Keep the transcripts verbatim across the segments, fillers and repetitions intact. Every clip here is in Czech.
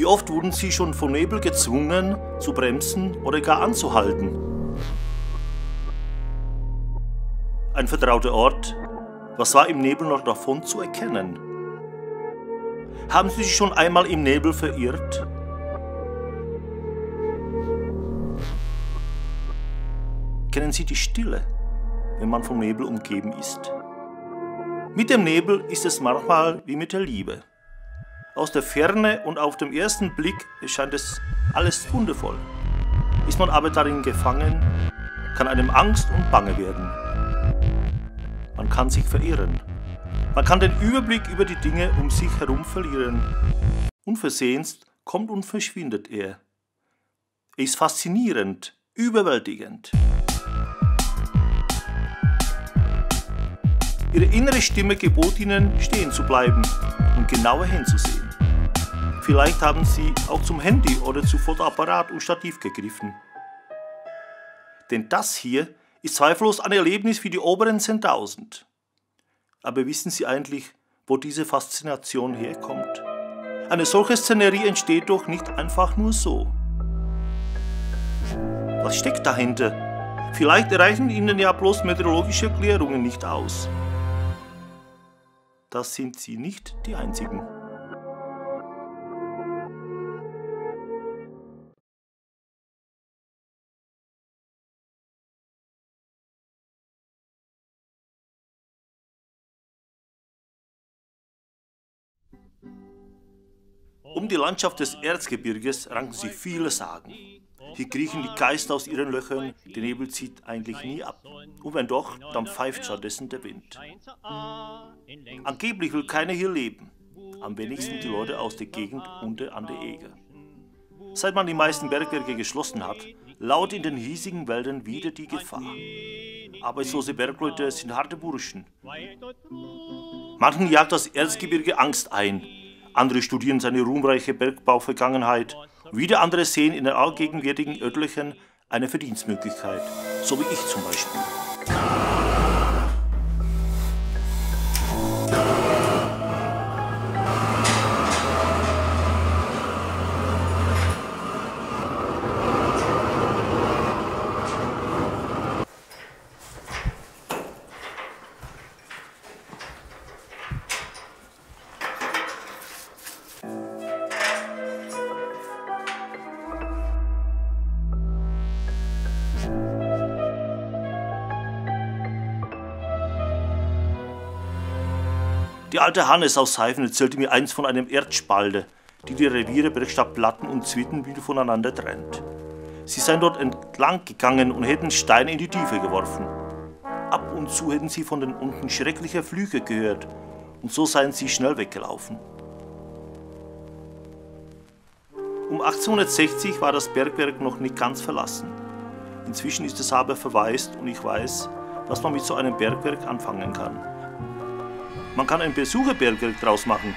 Wie oft wurden Sie schon vom Nebel gezwungen, zu bremsen oder gar anzuhalten? Ein vertrauter Ort, was war im Nebel noch davon zu erkennen? Haben Sie sich schon einmal im Nebel verirrt? Kennen Sie die Stille, wenn man vom Nebel umgeben ist? Mit dem Nebel ist es manchmal wie mit der Liebe. Aus der Ferne und auf den ersten Blick erscheint es alles wundervoll. Ist man aber darin gefangen, kann einem Angst und Bange werden. Man kann sich verirren. Man kann den Überblick über die Dinge um sich herum verlieren. Unversehens kommt und verschwindet er. Er ist faszinierend, überwältigend. Ihre innere Stimme gebot ihnen, stehen zu bleiben und genauer hinzusehen. Vielleicht haben sie auch zum Handy oder zu Fotoapparat und Stativ gegriffen. Denn das hier ist zweifellos ein Erlebnis wie die oberen zehntausend. Aber wissen Sie eigentlich, wo diese Faszination herkommt? Eine solche Szenerie entsteht doch nicht einfach nur so. Was steckt dahinter? Vielleicht reichen Ihnen ja bloß meteorologische Erklärungen nicht aus. Das sind Sie nicht die Einzigen. Um die Landschaft des Erzgebirges ranken sich viele Sagen. Hier kriechen die Geister aus ihren Löchern, der Nebel zieht eigentlich nie ab. Und wenn doch, dann pfeift stattdessen der Wind. Angeblich will keiner hier leben, am wenigsten die Leute aus der Gegend unter an der Eger. Seit man die meisten Bergwerke geschlossen hat, lauert in den hiesigen Wäldern wieder die Gefahr. Arbeitslose Bergleute sind harte Burschen. Manchen jagt das Erzgebirge Angst ein, andere studieren seine ruhmreiche Bergbauvergangenheit, wieder andere sehen in den allgegenwärtigen Örtlichen eine Verdienstmöglichkeit, so wie ich zum Beispiel. Die alte Hannes aus Seifen erzählte mir einst von einem Erdspalte, die die Reviere Bergstadt Platten und Zwitten wieder voneinander trennt. Sie seien dort entlang gegangen und hätten Steine in die Tiefe geworfen. Ab und zu hätten sie von den unten schreckliche Flüche gehört und so seien sie schnell weggelaufen. Um achtzehnhundertsechzig war das Bergwerk noch nicht ganz verlassen. Inzwischen ist es aber verwaist und ich weiß, was man mit so einem Bergwerk anfangen kann. Man kann ein Besucherbergwerk draus machen.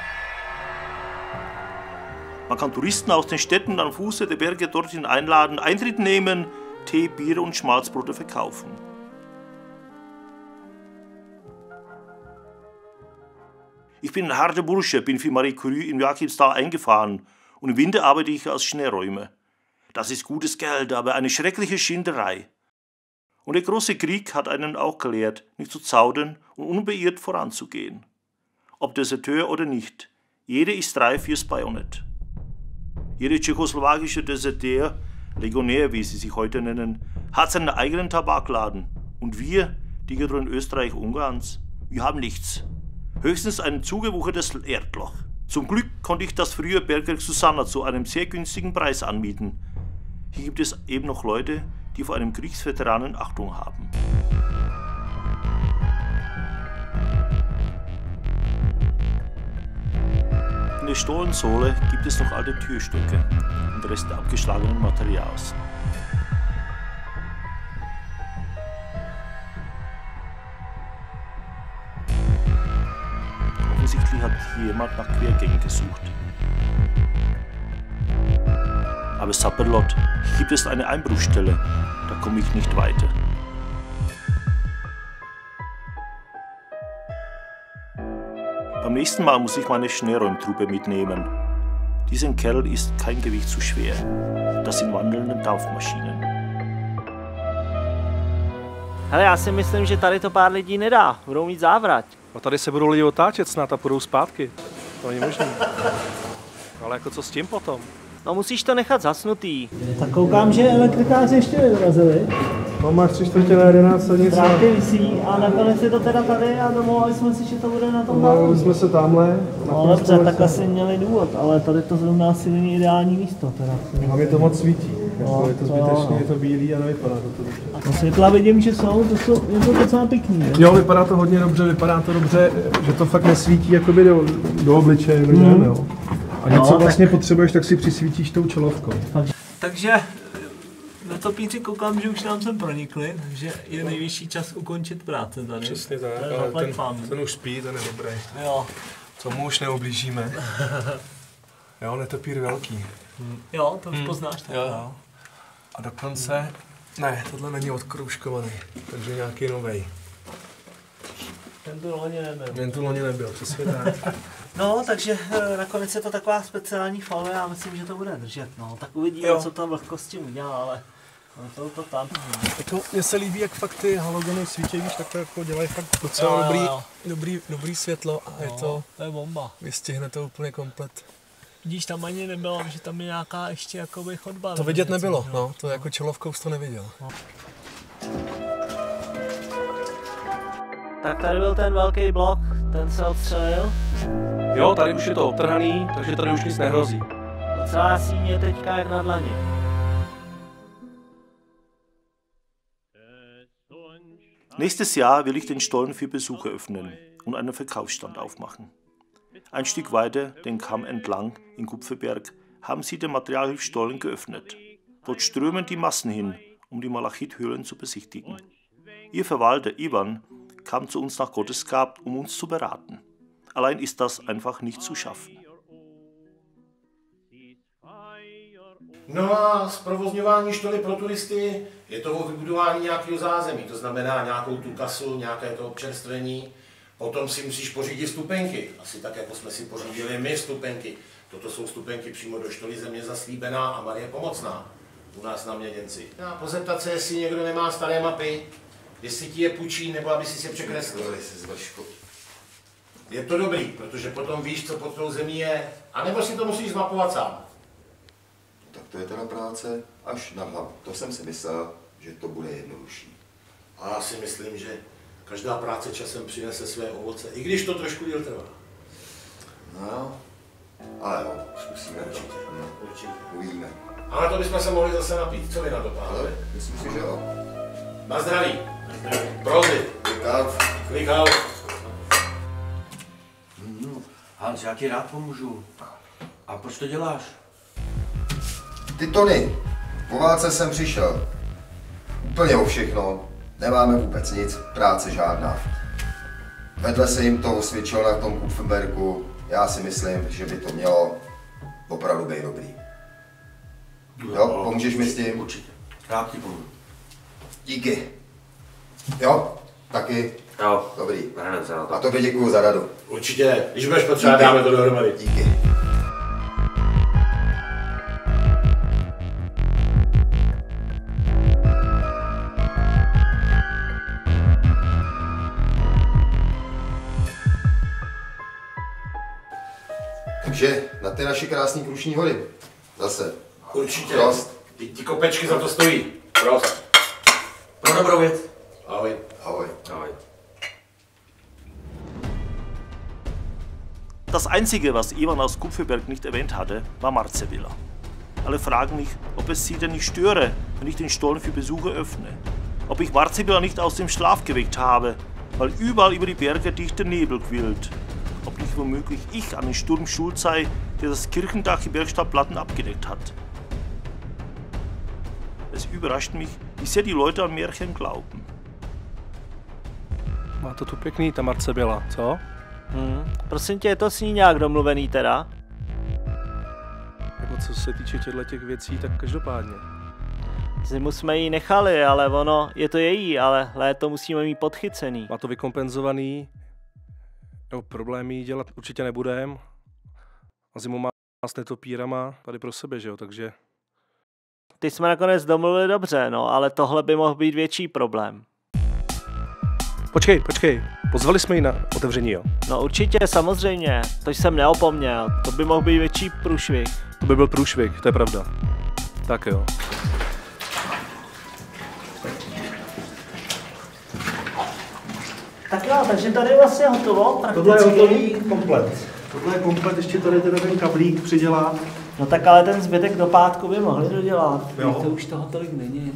Man kann Touristen aus den Städten am Fuße der Berge dorthin einladen, Eintritt nehmen, Tee, Bier und Schmalzbrote verkaufen. Ich bin ein harter Bursche, bin für Marie Curie im Joachimsthal eingefahren und im Winter arbeite ich als Schneeräumer. Das ist gutes Geld, aber eine schreckliche Schinderei. Und der große Krieg hat einen auch gelehrt, nicht zu zaudern und unbeirrt voranzugehen. Ob Deserteur oder nicht, jeder ist reif fürs Bajonett. Jeder tschechoslowakische Deserteur, Legionär wie sie sich heute nennen, hat seinen eigenen Tabakladen. Und wir, die getreuen Österreich-Ungarns, wir haben nichts. Höchstens ein zugewuchertes Erdloch. Zum Glück konnte ich das frühe Bergwerk Susanna zu einem sehr günstigen Preis anbieten. Hier gibt es eben noch Leute, die vor einem Kriegsveteranen Achtung haben. In der Stollensohle gibt es noch alte Türstücke und Reste abgeschlagenen Materials. Offensichtlich hat hier jemand nach Quergängen gesucht. Aber Sapperlot, hier gibt es eine Einbruchstelle, da komme ich nicht weiter. Beim nächsten Mal muss ich meine Schneeräumtruppe mitnehmen. Dieser Kerl ist kein Gewicht zu schwer. Das sind wandelnde Dampfmaschinen. Hele, já si myslím, že tady to pár lidí nedá. Budou mít závrať. A tady se budou lidi otáčet snad a půjdou zpátky. To není možné. Ale jako co s tím potom? No musíš to nechat zasnutý. Tak koukám, že elektrikáři ještě vyrazili. No máš tři čtvrtě na jedenáct nic. Dráty visí a nakonec je to teda tady a domluvili jsme si, že to bude na tom Domluvili jsme se tamhle. No dobře, tak asi měli důvod, ale tady to zrovna asi není ideální místo teda. Hlavně to moc svítí. No, je to to zbytečně, jo, no. je to bílý a nevypadá to, to dobře. No světla vidím, že jsou, to jsou, je to docela pěkný, ne? Jo, vypadá to hodně dobře, vypadá to dobře, že to fakt nesvítí jakoby do, do obličeje lidem, mm. jo. A něco no, vlastně tak... potřebuješ, tak si přisvítíš tou čelovkou. Takže netopíři koukám, že už nám sem pronikli, takže je nejvyšší čas ukončit práce tady. Přesně tak, ale ten, ten už spí, ten je dobrý. Jo. Co mu už neublížíme. Jo, netopír velký. Hmm. Jo, to už hmm. poznáš. Tak. Jo, jo. A dokonce, ne, tohle není odkroužkovaný, takže nějaký novej. Ten tu loni nebyl. Ten tu loni nebyl, přesně tak. No, takže nakonec je to taková speciální folie, já myslím, že to bude držet. No, tak uvidíme, jo. Co tam vlhkosti udělá, ale to to tam. Jako, mně se líbí, jak fakt ty halogeny svítí, víš, tak to jako dělají fakt docela jo, dobrý, jo, jo. Dobrý, dobrý světlo a no, je to, to je bomba. Vystihne to úplně komplet. Vidíš, tam ani nebylo, že tam je nějaká ještě jakoby chodba. To vidět nebylo, no, to jako čelovkou jsi to neviděl. No. Tak tady byl ten velký blok, ten se odstřelil. Jo, tady už je to obtrhaný, takže tady už nic nehrozí. Celá síň je teďka jak na dlani. Nächstes Jahr will ich den Stollen für Besucher öffnen und einen Verkaufsstand aufmachen. Ein Stück weiter, den Kamm entlang in Kupferberg, haben sie den Materialhilfsstollen geöffnet. Dort strömen die Massen hin, um die Malachithöhlen zu besichtigen. Ihr Verwalter Ivan kam zu uns nach Gottesgab, um uns zu beraten. Allein ist das einfach nicht zu schaffen. No a zprovozňování štoly pro turisty je to o vybudování nějakého zázemí, to znamená nějakou tu kasu, nějaké to občerstvení. Potom si musíš pořídit stupenky, asi tak, jako jsme si pořídili my stupenky. Toto jsou stupenky přímo do štoly Země zaslíbená a Marie Pomocná u nás na Měděnci. A pozeptat se, jestli někdo nemá staré mapy, jestli ti je půjčí, nebo aby si je překreslil. Je to dobrý, protože potom víš, co pod tou zemí je, anebo si to musíš zmapovat sám. Tak to je teda práce až na hlavu. To jsem si myslel, že to bude jednodušší. A já si myslím, že každá práce časem přinese své ovoce, i když to trošku díl trvá. No, ale jo, zkusíme. Určitě, no. určitě. Uvidíme. Ale to bychom se mohli zase napít. Co vy na to, pánové? Myslím si, že jo. Na zdraví. Prozy. Klikal. Klikal. No, Hans, já ti rád pomůžu. A proč to děláš? Ty Tony, po válce jsem přišel. Úplně o všechno. Nemáme vůbec nic, práce žádná. Vedle se jim to osvědčilo na tom Kupferbergu. Já si myslím, že by to mělo opravdu být dobrý. Jo, pomůžeš mi s tím? Určitě. Rád ti pomůžu. Díky. Jo, taky. Jo. Dobrý. Hrneme se na to. A tobě děkuju za radu. Určitě, když budeš potřeba, dáme to dohromady. Díky. Takže na ty naše krásné Krušní hory. Zase. Určitě. Prost. Ty, ty kopečky za to stojí. Prost. Pro dobrou věc. Ahoj. Ahoj. Ahoj. Das Einzige, was Ivan aus Kupferberg nicht erwähnt hatte, war Marzevilla. Alle fragen mich, ob es sie denn nicht störe, wenn ich den Stollen für Besucher öffne. Ob ich Marzevilla nicht aus dem Schlaf geweckt habe, weil überall über die Berge dichter Nebel quillt. Ob nicht womöglich ich an den Sturm schuld sei, der das Kirchendach im Bergstadtplatten abgedeckt hat. Es überrascht mich, wie sehr die Leute an Märchen glauben. Má to tu pěkný, ta Marzevilla, co? Hmm. Prosím tě, je to s ní nějak domluvený teda? Jako co se týče těchto těch věcí, tak každopádně. Zimu jsme ji nechali, ale ono, je to její, ale léto musíme mít podchycený. Má to vykompenzovaný, jo, problémy dělat určitě nebudem. A zimu má s netopírama tady pro sebe, že jo, takže... Ty jsme nakonec domluvili dobře, no, ale tohle by mohl být větší problém. Počkej, počkej, pozvali jsme ji na otevření, jo? No určitě, samozřejmě, to jsem neopomněl, to by mohl být větší průšvih. To by byl průšvih, to je pravda. Tak jo. Tak jo, takže tady je vlastně hotovo, prakticky. Tohle je hotový komplet. Tohle je komplet, ještě tady teda ten kablík přidělat. No tak ale ten zbytek do pátku by mohli dodělat. Jo. To už toho tolik není.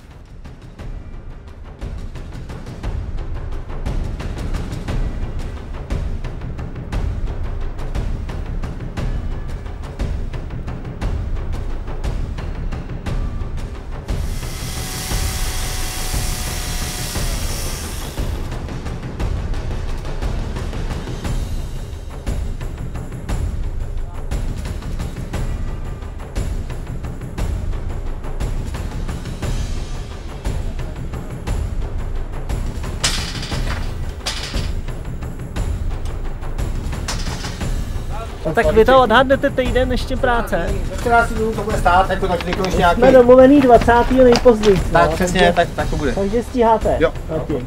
No tak vy to odhadnete týden ještě práce. čtrnáct dnů to bude stát, jako tak několik nějaký... Jsme domluvený dvacátého nejpozději. Tak no, přesně, tak, tak to bude. Takže stíháte. Jo.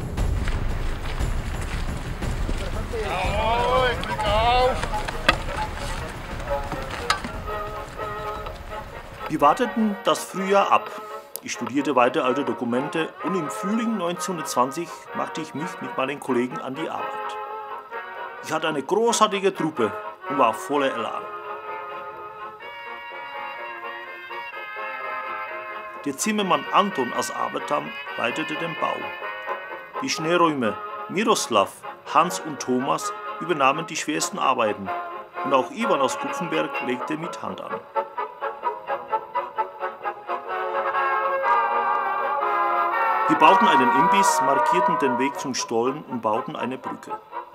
Wir warteten das Frühjahr ab. Ich studierte weiter alte Dokumente und im Frühling neunzehnhundertzwanzig machte ich mich mit meinen Kollegen an die Arbeit. Ich hatte eine großartige Truppe und war voller Elan. Der Zimmermann Anton aus Abertham leitete den Bau. Die Schneeräume Miroslav, Hans und Thomas übernahmen die schwersten Arbeiten und auch Ivan aus Kupfenberg legte mit Hand an. Wir bauten einen Imbiss, markierten den Weg zum Stollen und bauten eine Brücke.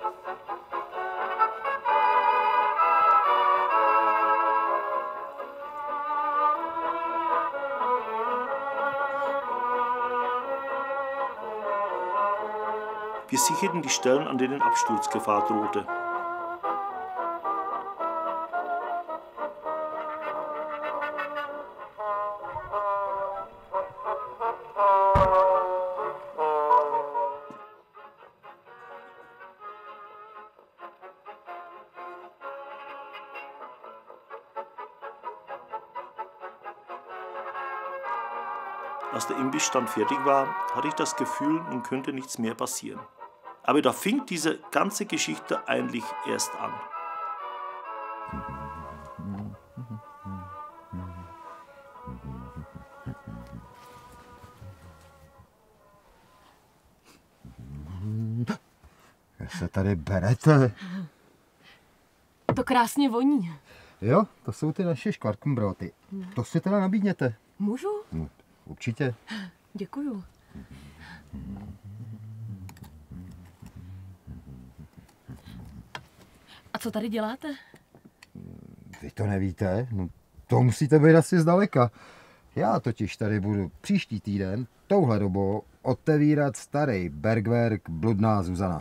Wir sicherten die Stellen, an denen Absturzgefahr drohte. Als der Imbissstand fertig war, hatte ich das Gefühl, nun könnte nichts mehr passieren. Aber da fing diese ganze Geschichte eigentlich erst an. Jak se tady berete? To krásně voní. Jo, to jsou ty naše škvarkenbroty. To si teda nabídněte. Můžu? No, určitě. Děkuju. A co tady děláte? Vy to nevíte? No, to musíte být asi zdaleka. Já totiž tady budu příští týden touhle dobou otevírat starý Bergwerk Bludná Zuzana.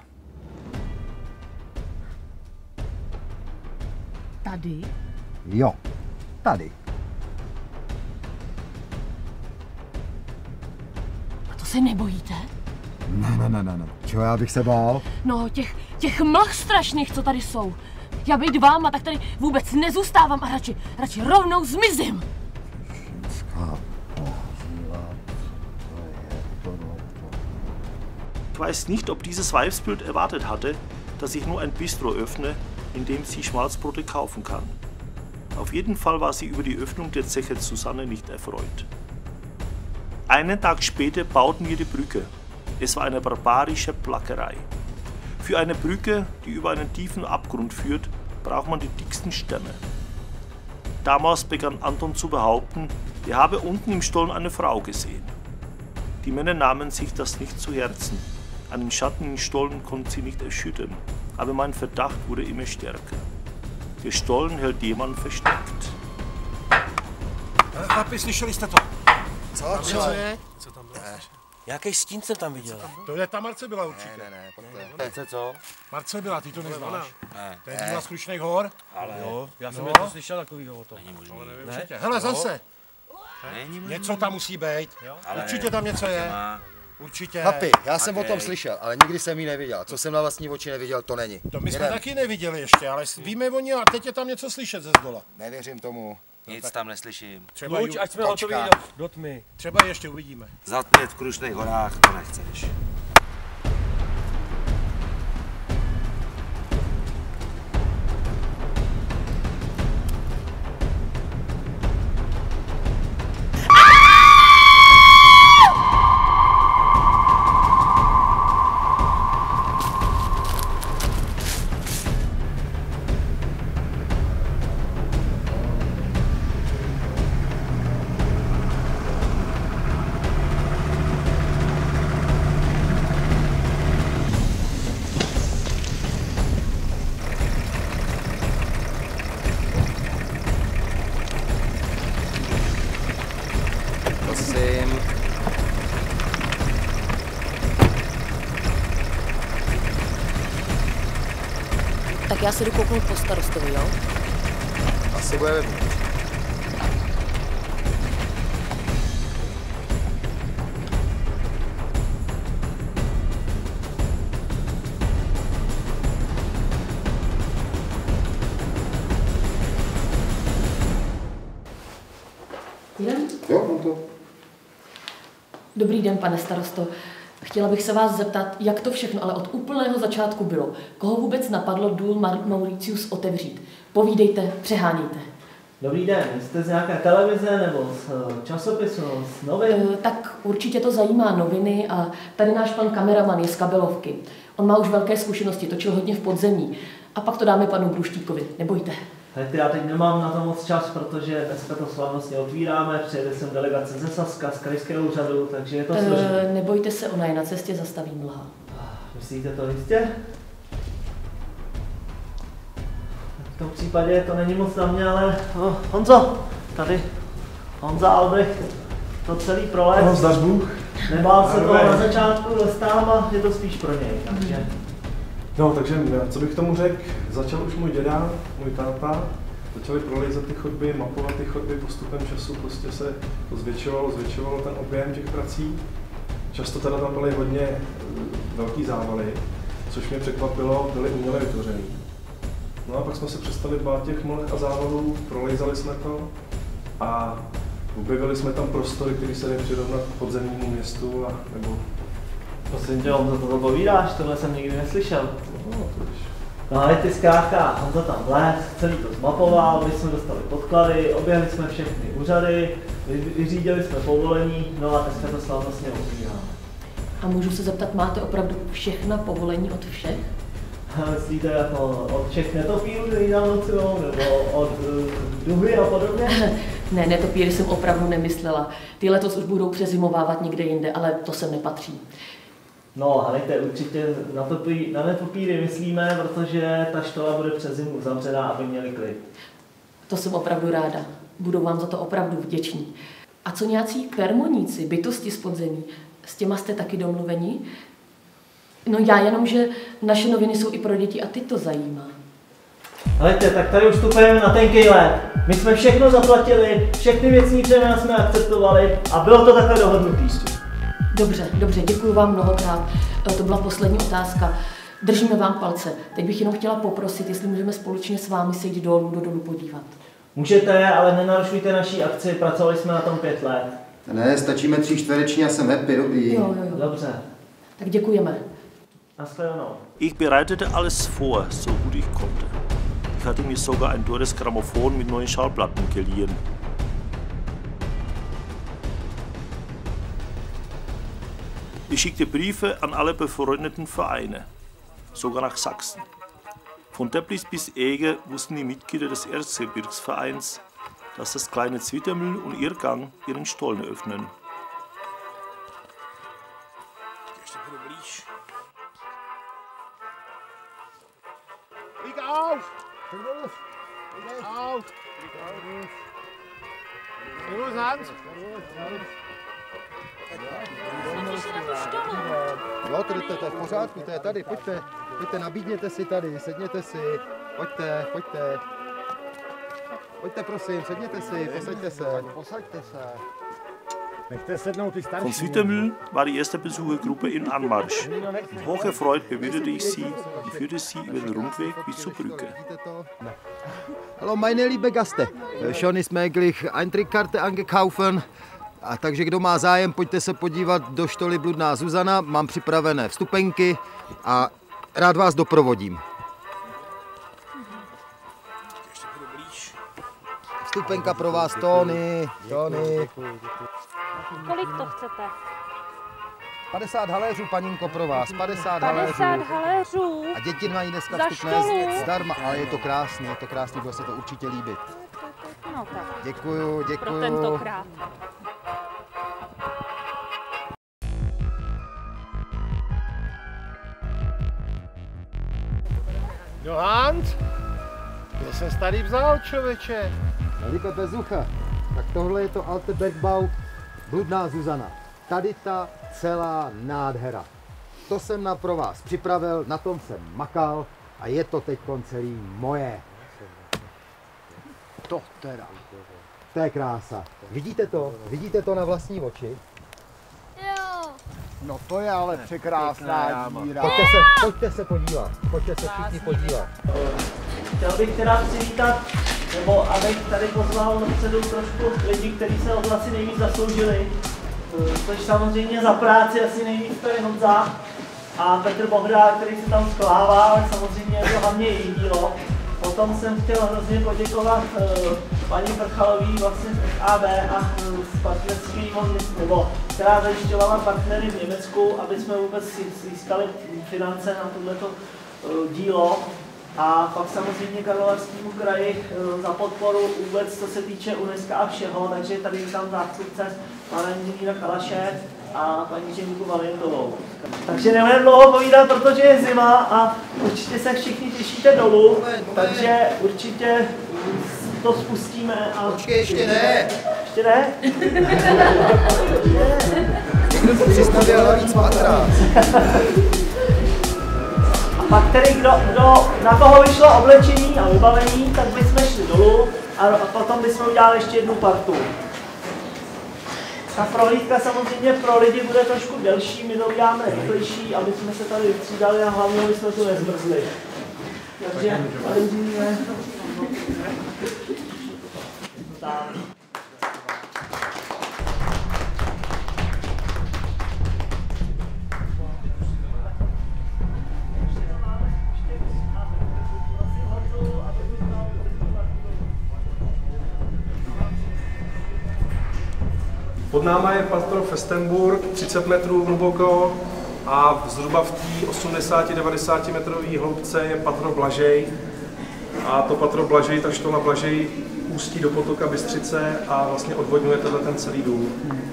Tady? Jo, tady. A to se nebojíte? Ne, ne, ne, ne, ne. Čeho já bych se bál? No, těch, těch mlh strašných, co tady jsou. Já být váma, tak tady vůbec nezůstávám a radši, radši rovnou zmizím. Ženská požívat, to je tohleto. Ich weiß nicht, ob dieses Weibsbild erwartet hatte, dass ich nur ein Bistro öffne, in dem sie Schmalzbrote kaufen kann. Auf jeden Fall war sie über die Öffnung der Zeche Susanne nicht erfreut. Einen Tag später bauten wir die Brücke. Es war eine barbarische Plackerei. Für eine Brücke, die über einen tiefen Abgrund führt, braucht man die dicksten Stämme. Damals begann Anton zu behaupten, er habe unten im Stollen eine Frau gesehen. Die Männer nahmen sich das nicht zu Herzen. Einen Schatten im Stollen konnten sie nicht erschüttern, aber mein Verdacht wurde immer stärker. Der Stollen hält jemand versteckt. Chlapi, slyšeli jste to? Co, co je? Co tam bylo? Jaký stín jsem tam viděl? To je ta Marce byla určitě. Ne, ne, ne, pojďte. Marce co? Marce byla, ty to neznáš. Ne. To je díla z Krušných hor. Ale jo, já jsem No. něco slyšel takovýho o tom. Není možný. Ne? Určitě. Hele, zase. Není možný. Něco tam musí být. Určitě tam něco je. Určitě. Papi, já jsem o tom slyšel, ale nikdy jsem ji neviděl. Co jsem na vlastní oči neviděl, to není. To my jsme Jedem. taky neviděli ještě, ale víme o ní a teď je tam něco slyšet ze zdola. Nevěřím tomu. Nic tam neslyším. Třeba, Luč, ju, ať jsme hotoví do, do tmy. třeba ještě uvidíme. Zatmět v Krušných horách to nechceš. Prosím. Tak já se jdu kouknout po starostovi, jo? Asi bude vevnitř. Jdem? Jo, mám to. Dobrý den, pane starosto. Chtěla bych se vás zeptat, jak to všechno, ale od úplného začátku bylo. Koho vůbec napadlo důl Mauritius otevřít? Povídejte, přehánějte. Dobrý den, jste z nějaké televize nebo z eh, časopisu, z novin? E, tak určitě to zajímá noviny a tady náš pan kameraman je z kabelovky. On má už velké zkušenosti, točil hodně v podzemí. A pak to dáme panu Bruštíkovi, nebojte. Hejte, já teď nemám na to moc čas, protože dneska to slavnostně otvíráme, přijede sem delegace ze Saska, z krajského úřadu, takže je to složité. E, nebojte se, ona je na cestě, zastaví mlha. Myslíte to jistě? V tom případě to není moc na mě, ale oh, Honzo, tady Honza Albrecht, to celý prolet. No, zdař Bůh. Nebál se toho na začátku, dostávám a je to spíš pro něj, takže... No, takže co bych tomu řekl, začal už můj děda, můj táta, začali prolejzat ty chodby, mapovat ty chodby postupem času, prostě se to zvětšovalo, zvětšovalo ten objem těch prací. Často teda tam byly hodně velký závaly, což mě překvapilo, byly uměle vytvořený. No a pak jsme se přestali bát těch mlh a závalů, prolejzali jsme to a objevili jsme tam prostory, které se dají přirovnat k podzemnímu městu a nebo... Prosím tě, Honzo, to povídáš, tohle jsem nikdy neslyšel. No, to víš. No ale ty zkrátka, Honza tam vlez, celý to zmapoval, my jsme dostali podklady, objeli jsme všechny úřady, vyřídili jsme povolení, no a dneska to slavnostně otvíráme. A můžu se zeptat, máte opravdu všechna povolení od všech? Myslíte jako od všech netopírů, který nám nocujou, nebo od uh, duhy a podobně? Ne, netopíry jsem opravdu nemyslela. Ty letos už budou přezimovávat někde jinde, ale to sem nepatří. No, helejte, určitě na, topí, na netopíry myslíme, protože ta štola bude přes zimu uzavřená, aby měli klid. To jsem opravdu ráda. Budou vám za to opravdu vděční. A co nějací kvermoníci, bytosti z podzemí, s těma jste taky domluveni? No já jenom, že naše noviny jsou i pro děti a ty to zajímá. Helejte, tak tady už vstupujeme na tenký led. My jsme všechno zaplatili, všechny věcní břemena jsme akceptovali a bylo to takhle dohodnutý. Dobře, dobře, děkuji vám mnohokrát. To byla poslední otázka. Držíme vám palce. Teď bych jenom chtěla poprosit, jestli můžeme společně s vámi se jít dolů do dolu podívat. Můžete, ale nenarušujte naší akci, pracovali jsme na tom pět let. Ne, stačíme tři čtvereční a jsem happy, dobrý. Jo, jo, jo. Dobře. Tak děkujeme. Nashledanou. Ich bereitete alles vor, so gut ich konnte. Ich hatte mir sogar ein teures Grammophon mit neuen Schallplatten geliehen. Ich schickte Briefe an alle befreundeten Vereine, sogar nach Sachsen. Von Teplice bis Ege wussten die Mitglieder des Erzgebirgsvereins, dass das kleine Zwittermühl und Irrgang ihren Stollen öffnen. Lieg auf! Lieg auf! Servus, Hans! Jo, to, to, to je v pořádku, to je tady, pojďte, pojďte, nabídněte si tady, sedněte si, pojďte, pojďte. Pojďte prosím, sedněte si, posaďte se, posaďte se. Nechte sednout ty starší. Vom Sütermühl war die erste Besuchergruppe in Anmarsch. Hocherfreut bewunderte ich sie und führte sie über den Rundweg bis zur Brücke. Hallo meine liebe Gäste, schon ist möglich Eintrittskarte angekaufen. A takže kdo má zájem, pojďte se podívat do štoly Bludná Zuzana, mám připravené vstupenky a rád vás doprovodím. Vstupenka pro vás, Tony, Tony. Kolik to chcete? padesát haléřů, paninko, pro vás, padesát haléřů. padesát haléřů? A děti mají dneska za vstupné zdarma, ale je to krásný, je to krásný, bude se to určitě líbit. No tak. Děkuju, děkuju. Pro tentokrát. No Hans, kde se tady vzal, člověče? Liebe Besucher, tak tohle je to Alte Bergbau Bludná Zuzana. Tady ta celá nádhera. To jsem na pro vás připravil, na tom jsem makal a je to teď celý moje. To teda. To je krása. Vidíte to? Vidíte to na vlastní oči? Jo. No to je ale překrásná díra. Pojďte se, pojďte se podívat. Pojďte se všichni podívat. Chtěl bych teda přivítat, nebo abych tady pozval dopředu trošku lidí, kteří se o to asi nejvíc zasloužili. Což samozřejmě za práci asi nejvíc to je Honza a Petr Bohda, který se tam sklává, ale samozřejmě je to hlavně její dílo. Potom jsem chtěl hrozně poděkovat uh, paní Prchalový vlastně z A B a uh, z partnerského, nebo která zajišťovala partnery v Německu, aby jsme vůbec získali finance na tohleto uh, dílo. A pak samozřejmě Karlovarskému kraji uh, za podporu vůbec, co se týče UNESCO a všeho, takže tady je tam zástupce pana inženýra Kalaše a paní Žemku Valentovou. Takže nebudeme dlouho povídat, protože je zima a určitě se všichni těšíte dolů, takže určitě to spustíme a... Počkej, ještě ne! Ještě ne? Někdo to přistavěl navíc patra. A pak tedy, kdo, kdo, na koho vyšlo oblečení a vybavení, tak bychom šli dolů a, a potom bychom udělali ještě jednu partu. Ta prohlídka samozřejmě pro lidi bude trošku delší, my to uděláme rychlejší, aby jsme se tady vystřídali a hlavně, aby jsme to nezmrzli. Takže, ale uvidíme. Pod náma je patro Festenburg, třicet metrů hluboko a zhruba v té osmdesát až devadesát metrové hloubce je patro Blažej. A to patro Blažej, ta štola Blažej ústí do potoka Bystřice a vlastně odvodňuje tenhle ten celý důl.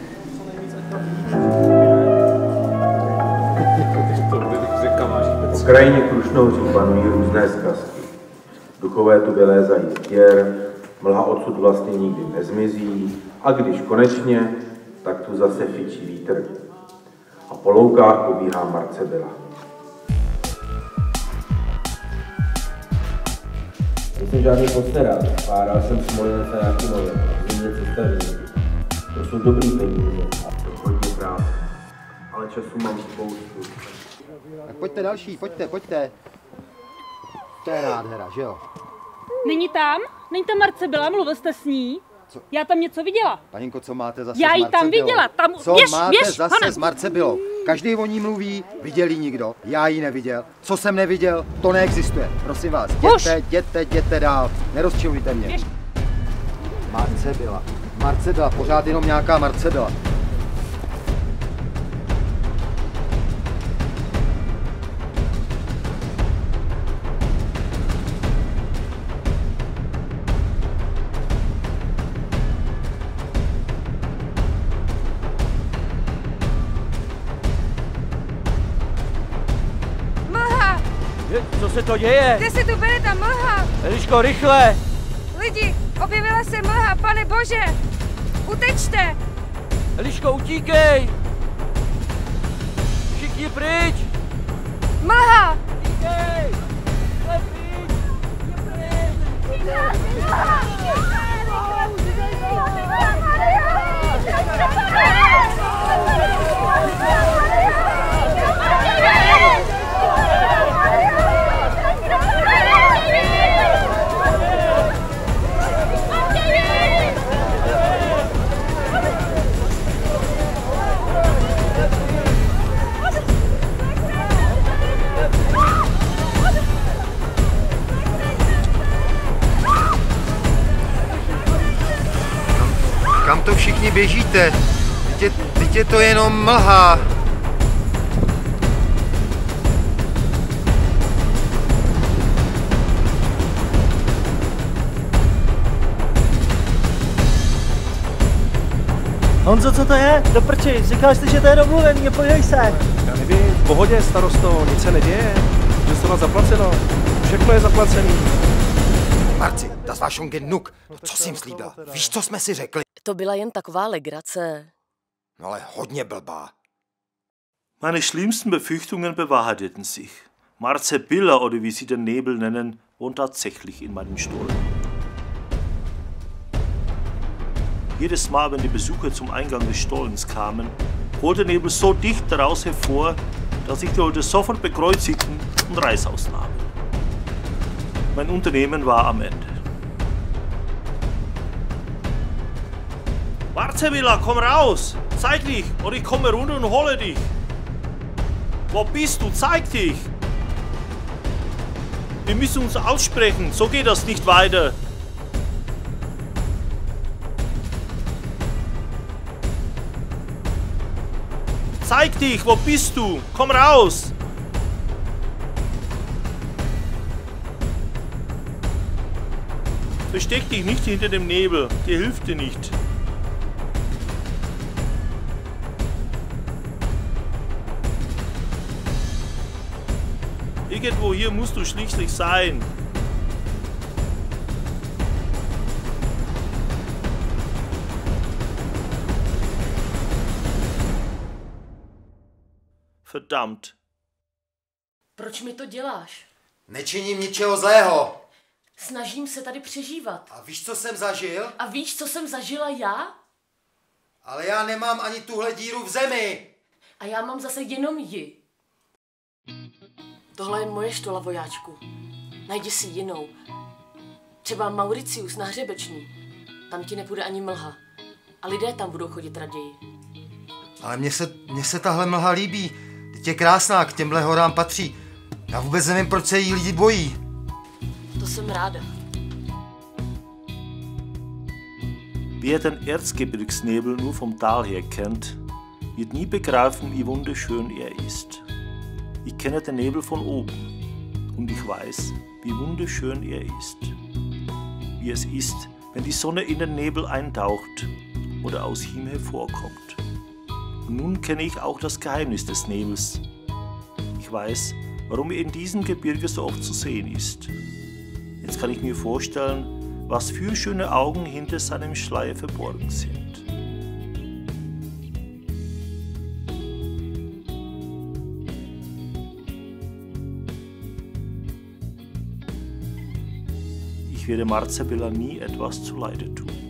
V krajině Krušnohoří panují různé zkazky. Duchové tu vylézají z děr, mlha odsud vlastně nikdy nezmizí a když konečně, tak tu zase fičí vítr. A po loukách pobíhá Marcebila. Nejsem žádný posterák, páral jsem Smolinec a Jakimové, zimě cestařiny. To jsou dobrý peníze a hodně práce, ale času mám spoustu. Tak pojďte další, pojďte, pojďte. To je nádhera, že jo? Není tam? Není tam Marcebila? Mluvil jste s ní? Co? Já tam něco viděla. Paninko, co máte zase Já s ji Marcebylou? tam viděla. Tam... Co běž, máte běž, zase Hane. s Marcebylou? Každý o ní mluví, viděl ji nikdo, já ji neviděl. Co jsem neviděl, to neexistuje. Prosím vás, jděte, jděte, jděte dál, nerozčilujte mě. Běž. Marcebila, Marcebila, pořád jenom nějaká Marcebila. Co se to děje? Kde se tu bere ta mlha? Eliško, rychle! Lidi, objevila se mlha, pane bože! Utečte! Eliško, utíkej! Všichni pryč! všichni běžíte? Teď je, teď je to jenom mlha. Honzo, co to je? Do prči, říkal jsi, že to je domluvený, nepojď se. Já nevím, v pohodě, starosto, nic se neděje. Že to má zaplaceno. Všechno je zaplacený. Marci, das war schon genug. No, co jsi jim slíbila? Víš, co jsme si řekli? To byla jen taková legrace. No ale hodně blbá. Meine schlimmsten Befürchtungen bewahrheiteten sich. Marze Biller, oder wie sie den Nebel nennen, wohnt tatsächlich in meinem Stollen. Jedes Mal, wenn die Besucher zum Eingang des Stollens kamen, holte der Nebel so dicht daraus hervor, dass sich die Leute sofort bekreuzigten und Reißaus nahmen. Mein Unternehmen war am Ende. Marcevilla, komm raus! Zeig dich, oder ich komme runter und hole dich! Wo bist du? Zeig dich! Wir müssen uns aussprechen, so geht das nicht weiter. Zeig dich, wo bist du? Komm raus! Versteck dich nicht hinter dem Nebel, dir hilft dir nicht. Irgendwo hier musst du schließlich sein. Verdammt. Proč mi to děláš? Nečiním ničeho zlého. Snažím se tady přežívat. A víš, co jsem zažil? A víš, co jsem zažila já? Ale já nemám ani tuhle díru v zemi. A já mám zase jenom ji. Tohle je moje štola, vojáčku. Najdi si jinou. Třeba Mauricius na Hřebeční. Tam ti nepůjde ani mlha. A lidé tam budou chodit raději. Ale mně se, mně se tahle mlha líbí. Teď je krásná, k těmhle horám patří. Já vůbec nevím, proč se jí lidi bojí. To jsem ráda. Wer den Erzgebirgsnebel nur vom Tal her kennt, wird nie begreifen, wie wunderschön er ist. Ich kenne den Nebel von oben und ich weiß, wie wunderschön er ist. Wie es ist, wenn die Sonne in den Nebel eintaucht oder aus ihm hervorkommt. Und nun kenne ich auch das Geheimnis des Nebels. Ich weiß, warum er in diesem Gebirge so oft zu sehen ist. Jetzt kann ich mir vorstellen, was für schöne Augen hinter seinem Schleier verborgen sind. Ich werde Marcevilla nie etwas zuleide tun.